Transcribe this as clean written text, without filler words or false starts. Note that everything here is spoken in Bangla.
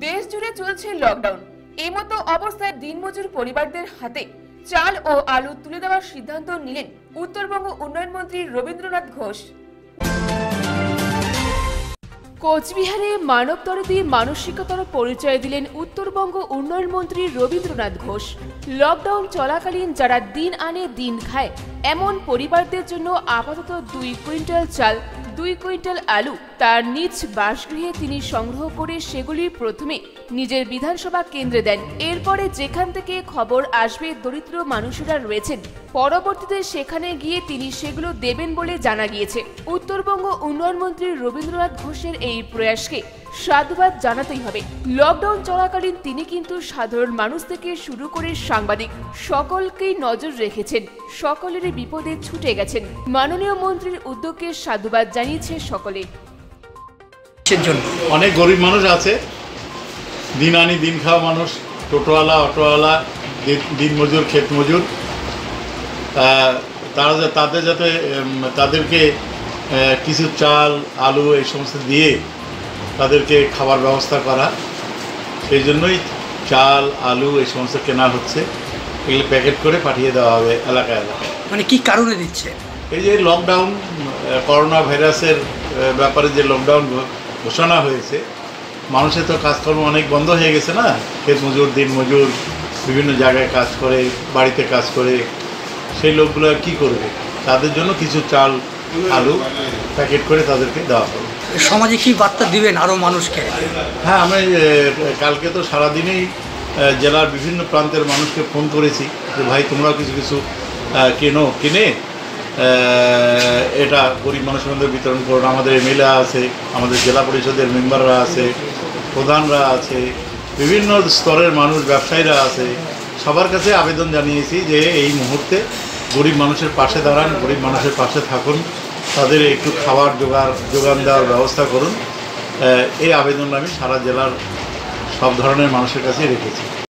দেশ জুড়ে চলছে লকডাউন। এই মতো অবস্থায় দিনমজুর পরিবারদের হাতে চাল ও আলু তুলে দেওয়ার সিদ্ধান্ত নিলেন উত্তরবঙ্গ উন্নয়ন মন্ত্রী রবীন্দ্রনাথ ঘোষ। কোচবিহারে মানবদরদী মানসিকতার পরিচয় দিলেন উত্তরবঙ্গ উন্নয়ন মন্ত্রী রবীন্দ্রনাথ ঘোষ। লকডাউন চলাকালীন যারা দিন আনে দিন খায় এমন পরিবারদের জন্য আপাতত 2 কুইন্টাল চাল, 2 কুইন্টাল আলু তার নিজ বাসগৃহে তিনি সংগ্রহ করে সেগুলি প্রথমে নিজের বিধানসভা কেন্দ্রে দেন। এরপরে যেখান থেকে খবর আসবে দরিদ্র মানুষেরা রয়েছেন, পরবর্তীতে সেখানে গিয়ে তিনি সেগুলো দেবেন বলে জানা গিয়েছে। উত্তরবঙ্গ উন্নয়ন মন্ত্রী রবীন্দ্রনাথ ঘোষের এই প্রয়াসকে সাধুবাদ জানাতেই হবে। লকডাউন চলাকালীন তিনি কিন্তু সাধারণ মানুষ থেকে শুরু করে সাংবাদিক সকলকেই নজর রেখেছেন, সকলেরই বিপদে ছুটে গেছেন। মাননীয় মন্ত্রীর উদ্যোগকে সাধুবাদ জানিয়েছে সকলে। অনেক গরিব মানুষ আছে, দিন আনি দিন খাওয়া মানুষ, টোটোওয়ালা, অটোওয়ালা, দিন মজুর, ক্ষেত মজুর, তাদেরকে কিছু চাল, আলু এই সমস্ত দিয়ে তাদেরকে খাবার ব্যবস্থা করা। সেই জন্যই চাল, আলু এই সমস্ত কেনা হচ্ছে, এগুলো প্যাকেট করে পাঠিয়ে দেওয়া হবে এলাকায় এলাকায়। মানে কি কারণে দিচ্ছে? এই যে লকডাউন, করোনা ভাইরাসের ব্যাপারে যে লকডাউন ঘোষণা হয়েছে, মানুষের তো কাজকর্ম অনেক বন্ধ হয়ে গেছে না। ক্ষেত মজুর, দিন মজুর, বিভিন্ন জায়গায় কাজ করে, বাড়িতে কাজ করে, সেই লোকগুলো কি করবে? তাদের জন্য কিছু চাল, আলু প্যাকেট করে তাদেরকে দেওয়া হবে। সমাজে কি বার্তা দিবেন আরও মানুষকে? হ্যাঁ, আমি কালকে তো সারাদিনেই জেলার বিভিন্ন প্রান্তের মানুষকে ফোন করেছি যে ভাই তোমরা কিছু কিছু কিনে এটা গরিব মানুষের মধ্যে বিতরণ করুন। আমাদের এমএলএ আছে, আমাদের জেলা পরিষদের মেম্বাররা আছে, প্রধানরা আছে, বিভিন্ন স্তরের মানুষ, ব্যবসায়ীরা আছে, সবার কাছে আবেদন জানিয়েছি যে এই মুহূর্তে গরিব মানুষের পাশে দাঁড়ান, গরিব মানুষের পাশে থাকুন, তাদের একটু খাবার যোগান দেওয়ার ব্যবস্থা করুন। এই আবেদন আমি সারা জেলার সব ধরনের মানুষের কাছে রেখেছি।